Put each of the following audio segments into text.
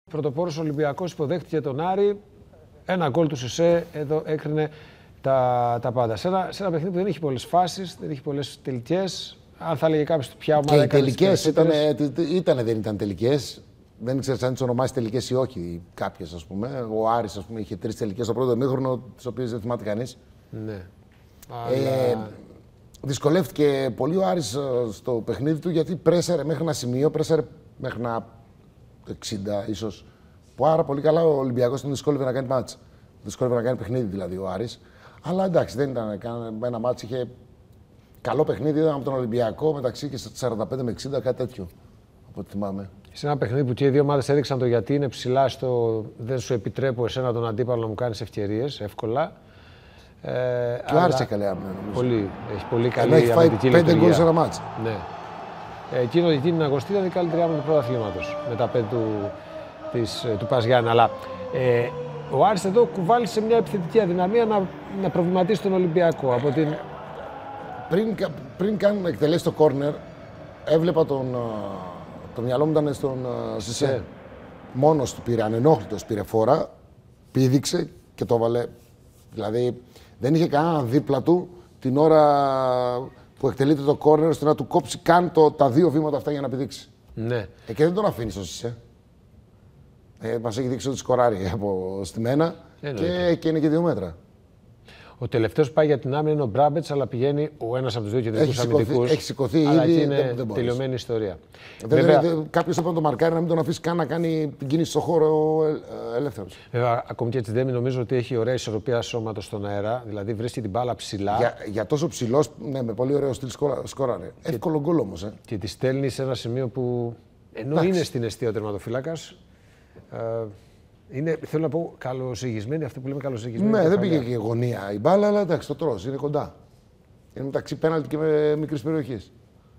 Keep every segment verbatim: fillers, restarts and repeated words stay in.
Πρωτοπόρος Ολυμπιακός υποδέχτηκε τον Άρη. Ένα γκολ του Σισε εδώ έκρινε τα, τα πάντα. Σε ένα, σε ένα παιχνίδι που δεν έχει πολλές φάσεις, δεν έχει πολλές τελικές. Αν θα έλεγε κάποιος ποια ομάδα. Και οι τελικές ήταν, δεν ήταν τελικές. Δεν ήξερε αν τις ονομάσει τελικές ή όχι. Κάποιες, ας πούμε. Ο Άρης, ας πούμε, είχε τρεις τελικές στο πρώτο ημίχρονο, τις οποίες δεν θυμάται κανείς. Ναι. Ε, αλλά... Δυσκολεύτηκε πολύ ο Άρης στο παιχνίδι του γιατί πρέσαρε μέχρι ένα σημείο, πρέσαρε μέχρι ένα εξήντα ίσως. Που άρα πολύ καλά ο Ολυμπιακός τον δυσκόλευε να κάνει μάτς. Δυσκόλευε να κάνει παιχνίδι δηλαδή ο Άρης. Αλλά εντάξει, δεν ήταν ένα μάτς, είχε καλό παιχνίδι. Ήταν από τον Ολυμπιακό μεταξύ και στα σαράντα πέντε με εξήντα, κάτι τέτοιο από ό,τι θυμάμαι. Σε ένα παιχνίδι που και οι δύο ομάδες έδειξαν το γιατί είναι ψηλά στο δεν σου επιτρέπω εσένα τον αντίπαλο να μου κάνεις ευκαιρίες εύκολα. Ε, και ο Άρης έχει καλή άμυνα, νομίζω. Πολύ, έχει πολύ καλή αμυντική λειτουργία. Έχει φάει πέντε γκολ σε ένα μάτς. Ναι. Ε, εκείνο, εκείνη την αγωστή ήταν η καλύτερη άμυνα του πρωταθλήματος με τα πέντε του, της, του Παζιάννα. Αλλά ε, ο Άρης εδώ κουβάλισε μια επιθετική αδυναμία να, να προβληματίσει τον Ολυμπιακό. Από την... Πριν, πριν καν εκτελέσει το κόρνερ, έβλεπα τον, το μυαλό μου ήταν στον Σισε. Μόνος του πήρε, ανενόχλητος πήρε φόρα, πήδηξε και το έβαλε. Δηλαδή δεν είχε κανέναν δίπλα του την ώρα που εκτελείται το κόρνερ ώστε να του κόψει καν το, τα δύο βήματα αυτά για να πηδήξει. Ναι. Ε, και δεν τον αφήνει στο Σισε. Ε, μας έχει δείξει ότι σκοράρει από στημένα και, και είναι και δύο μέτρα. Ο τελευταίος που πάει για την άμυνα είναι ο Μπράμπετς, αλλά πηγαίνει ο ένας από τους δύο κεντρικούς αμυντικούς. Έχει σηκωθεί αλλά ήδη, είναι δεν, δεν τελειωμένη ιστορία. Βέβαια, κάποιος έπρεπε να το μαρκάρει, να μην τον αφήσει καν να κάνει την κίνηση στο χώρο ελεύθερος. Βέβαια, ακόμη και έτσι δεν νομίζω ότι έχει ωραία ισορροπία σώματος στον αέρα. Δηλαδή βρίσκει την μπάλα ψηλά. Για, για τόσο ψηλός, ναι, με πολύ ωραίο στυλ σκόραρε. Εύκολο γκολ όμως. Ε. Και τη στέλνει σε ένα σημείο που ενώ Άξι. είναι στην αιστεία ο τερματοφύλακας. Ε, Είναι, θέλω να πω, καλοζυγισμένη, αυτό που λέμε καλοζυγισμένη. Ναι, δεν πήγε και γωνία η μπάλα, αλλά εντάξει, το τρως, είναι κοντά. Είναι μεταξύ πέναλτι και με μικρής περιοχής.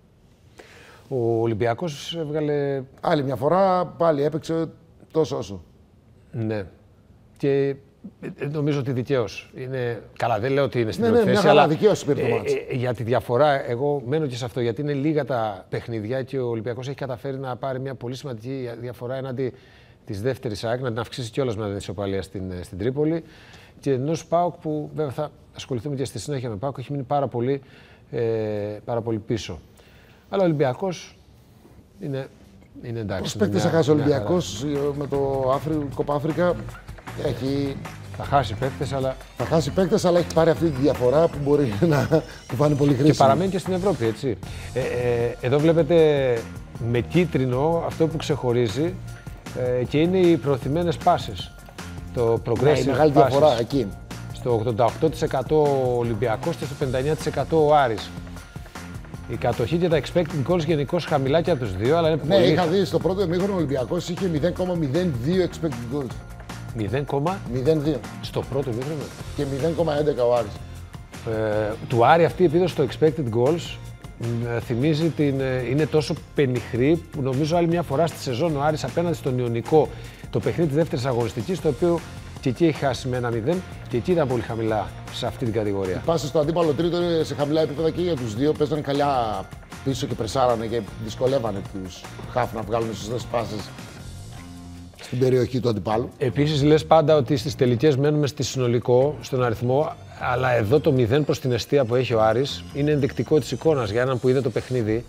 Ο Ολυμπιακός έβγαλε... Άλλη μια φορά, πάλι έπαιξε τόσο όσο. Ναι. Και νομίζω ότι δικαίως. Είναι... Καλά, δεν λέω ότι είναι στην ναι, πρώτη ναι, θέση, αλλά αλλά δικαίως πήρε το μάτς. Ε, ε, για τη διαφορά, εγώ μένω και σε αυτό, γιατί είναι λίγα τα παιχνίδια και ο Ολυμπιακός έχει καταφέρει να πάρει μια πολύ σημαντική διαφορά έναντι της δεύτερης ΑΕΚ, να την αυξήσει κιόλας με την ισοπαλία στην, στην Τρίπολη. Και ενός ΠΑΟΚ που βέβαια θα ασχοληθούμε και στη συνέχεια με ΠΑΟΚ, έχει μείνει πάρα πολύ, ε, πάρα πολύ πίσω. Αλλά ο Ολυμπιακός είναι, είναι εντάξει. Πώς παίκτες θα χάσει ο Ολυμπιακός με το Κόπα Αφρικα, έχει... Θα χάσει παίκτες, αλλά... Θα χάσει παίκτες, αλλά έχει πάρει αυτή τη διαφορά που μπορεί να του φάνει πολύ χρήσιμη. Και παραμένει και στην Ευρώπη, έτσι. Ε, ε, εδώ βλέπετε με κίτρινο αυτό που ξεχωρίζει ε, και είναι οι προωθημένες πάσες. Το progressive ναι, η μεγάλη passes. διαφορά εκεί. Στο ογδόντα οκτώ τοις εκατό ο Ολυμπιακός και στο πενήντα εννέα τοις εκατό ο Άρης. Η κατοχή και τα expected goals γενικώς χαμηλά και από τους δύο, αλλά είναι ναι, πολύ... είχα δει στο πρώτο ημίχρονο ο Ολυμπιακός είχε μηδέν κόμμα μηδέν δύο expected goals. μηδέν κόμμα μηδέν δύο. Στο πρώτο ημίχρονο. Και μηδέν κόμμα έντεκα ο Άρης. Ε, του Άρη αυτή η επίδοση στο expected goals ε, θυμίζει την, ε, είναι τόσο πενιχρή που νομίζω άλλη μια φορά στη σεζόν ο Άρης απέναντι στον Ιωνικό το παιχνίδι της δεύτερης αγωνιστικής, το οποίο και εκεί έχει χάσει με ένα μηδέν και εκεί ήταν πολύ χαμηλά σε αυτή την κατηγορία. Οι πάσες στο αντίπαλο τρίτο είναι σε χαμηλά επίπεδα και για τους δύο. Παίζανε καλιά πίσω και πρεσάρανε και δυσκολεύανε τους χαφ να βγάλουν σωστές πάσες στην περιοχή του αντιπάλου. Επίσης λες πάντα ότι στις τελικές μένουμε στη συνολικό, στον αριθμό, αλλά εδώ το μηδέν προς την εστία που έχει ο Άρης είναι ενδεικτικό της εικόνας για έναν που είδε το παιχνίδι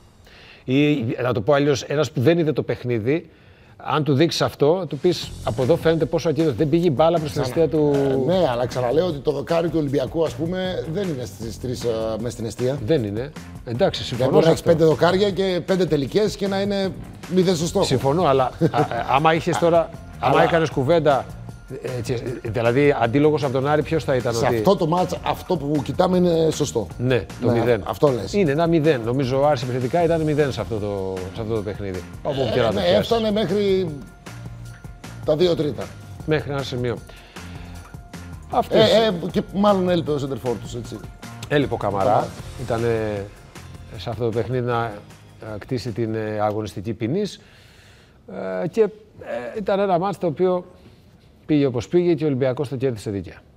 ή να το πω αλλιώς, ένας που δεν είδε το παιχνίδι. Αν του δείξει αυτό, του πει από εδώ φαίνεται πόσο ακίνητο. Δεν πήγε η μπάλα προς την αιστεία του. Ε, ναι, αλλά ξαναλέω ότι το δοκάρι του Ολυμπιακού, ας πούμε, δεν είναι στις τρεις uh, μέσα στην αιστεία. Δεν είναι. Εντάξει, συμφωνώ. Δεν μπορεί να έχει πέντε δοκάρια και πέντε τελικές και να είναι μηδέν στο στόχο. Συμφωνώ, αλλά α, άμα είχε τώρα. άμα έκανε κουβέντα. Έτσι, δηλαδή, αντίλογος από τον Άρη, ποιος θα ήταν? Σε ότι... αυτό το μάτς, αυτό που κοιτάμε είναι σωστό. Ναι, το ναι, μηδέν. Αυτό λες. Είναι ένα μηδέν. Νομίζω ο Άρης επιθετικά ήταν μηδέν σε αυτό το, σε αυτό το παιχνίδι. Όπου ε, και να ναι, το πιάσει. έφτανε μέχρι τα δύο τρίτα. Μέχρι ένα σημείο. Αυτές... Ε, ε, και μάλλον έλειπε ο σεντερφόρ τους, έτσι. Έλειπε ο Καμαρά. Ήταν σε αυτό το παιχνίδι να κτίσει την αγωνιστική ποινής. Ε, και ε, ήταν ένα μάτς το οποίο πήγε όπως πήγε και ο Ολυμπιακός το κέρδισε δίκαια.